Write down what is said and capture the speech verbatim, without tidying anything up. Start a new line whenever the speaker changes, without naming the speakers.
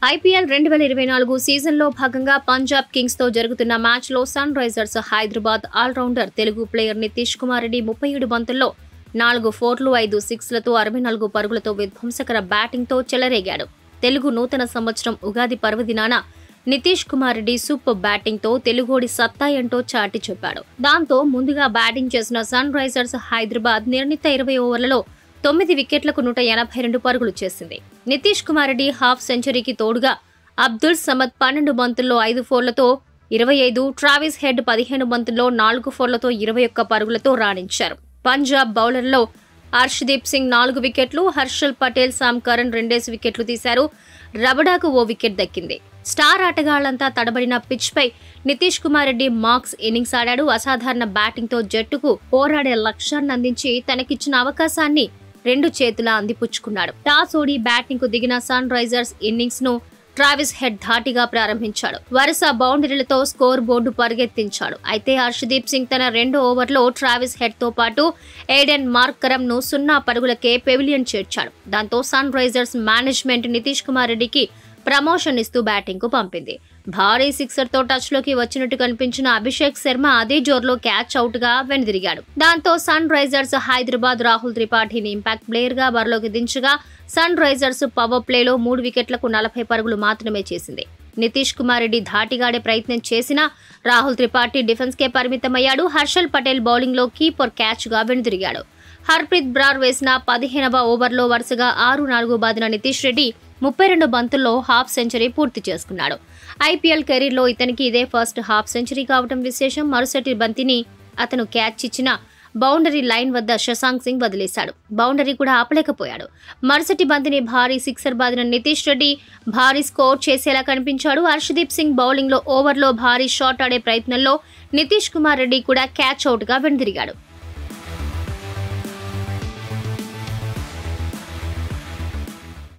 IPL రెండు వేల ఇరవై నాలుగు సీజన్లో భాగంగా పంజాబ్ కింగ్స్ తో జరుగుతున్న మ్యాచ్లో Sunrisers Hyderabad allrounder Telugu player Nitish Kumar Reddy ముప్పై ఏడు బంతుల్లో నాలుగు ఫోర్లు ఐదు సిక్స్లతో అరవై నాలుగు పరుగులతో విధ్వంసకర బ్యాటింగ్తో చెలరేగాడు. తెలుగు నూతన సంవత్సరం ఉగాది పర్వదినాన నితీష్ కుమార్ రెడ్డి సూపర్ బ్యాటింగ్తో తెలుగోడి సత్తా ఏంటో చాటి చెప్పాడు. దాంతో ముందుగా బ్యాటింగ్ చేసిన సన్ రైజర్స్ హైదరాబాద్ నిర్ణీత ఇరవై ఓవర్లలో తొమ్మిది వికెట్లకు నూట ఎనభై రెండు పరుగులు చేసింది. నితీష్ కుమార్ రెడ్డి హాఫ్ సెంచరీకి తోడుగా అబ్దుల్ సమద్ పన్నెండు బంతుల్లో ఐదు ఫోర్లతో ఇరవై ఐదు, ట్రావిస్ హెడ్ పదిహేను బంతుల్లో నాలుగు ఫోర్లతో ఇరవై ఒక్క పరుగులతో రాణించారు. పంజాబ్ బౌలర్లో హర్షదీప్ సింగ్ నాలుగు వికెట్లు, హర్షల్ పటేల్, సామ్ కరణ్ రెండేసి వికెట్లు తీశారు. రబడాకు ఓ వికెట్ దక్కింది. స్టార్ ఆటగాళ్లంతా తడబడిన పిచ్ పై నితీష్ కుమార్ రెడ్డి మార్క్స్ ఇన్నింగ్స్ ఆడాడు. అసాధారణ బ్యాటింగ్ తో జట్టుకు పోరాడే లక్ష్యాన్ని అందించి తనకిచ్చిన అవకాశాన్ని రెండు చేతులా అందిపుచ్చుకున్నాడు. టాస్ ఓడి బ్యాటింగ్ కు దిగిన సన్ రైజర్స్ ఇన్నింగ్స్ ను ట్రావిస్ హెడ్ ధాటిగా ప్రారంభించాడు. వరుస బౌండరీలతో స్కోర్ బోర్డు పరిగెత్తించాడు. అయితే హర్షదీప్ సింగ్ తన రెండో ఓవర్లో ట్రావిస్ హెడ్ తో పాటు ఎయిడెన్ మార్కరమ్ ను సున్నా పరుగులకే పెవిలియన్ చేర్చాడు. దాంతో Sunrisers management Nitish Kumar రెడ్డికి ప్రమోషన్ ఇస్తూ బ్యాటింగ్ కు పంపింది. భారీ సిక్సర్ తో టచ్ లోకి వచ్చినట్టు కనిపించిన అభిషేక్ శర్మ అదే జోర్లో క్యాచ్ అవుట్ గా వెనుదిరిగాడు. దాంతో సన్ రైజర్స్ హైదరాబాద్ రాహుల్ త్రిపాఠిని ఇంపాక్ట్ ప్లేయర్ గా బరిలోకి దించగా సన్ రైజర్స్ పవర్ ప్లేలో మూడు వికెట్లకు నలభై పరుగులు మాత్రమే చేసింది. నితీష్ కుమార్ రెడ్డి ధాటిగాడే ప్రయత్నం చేసినా రాహుల్ త్రిపాఠి డిఫెన్స్ కే పరిమితమయ్యాడు. హర్షల్ పటేల్ బౌలింగ్ లో కీపర్ క్యాచ్ గా వెనుదిరిగాడు. హర్ప్రీత్ బ్రార్ వేసిన పదిహేనవ ఓవర్లో వరుసగా ఆరు నాలుగు బాదిన నితీష్ రెడ్డి ముప్పై రెండు బంతుల్లో హాఫ్ సెంచరీ పూర్తి చేసుకున్నాడు. ఐపీఎల్ కెరీర్లో ఇతనికి ఇదే ఫస్ట్ హాఫ్ సెంచరీ కావడం విశేషం. మరుసటి బంతిని అతను క్యాచ్ ఇచ్చిన బౌండరీ లైన్ వద్ద శశాంక్ సింగ్ వదిలేశాడు. బౌండరీ కూడా ఆపలేకపోయాడు. మరుసటి బంతిని భారీ సిక్సర్ బాదిన నితీష్ రెడ్డి భారీ స్కోర్ చేసేలా కనిపించాడు. హర్షదీప్ సింగ్ బౌలింగ్ లో ఓవర్లో భారీ షాట్ ఆడే ప్రయత్నంలో నితీష్ కుమార్ రెడ్డి కూడా క్యాచ్ అవుట్ గా వెనుదిరిగాడు.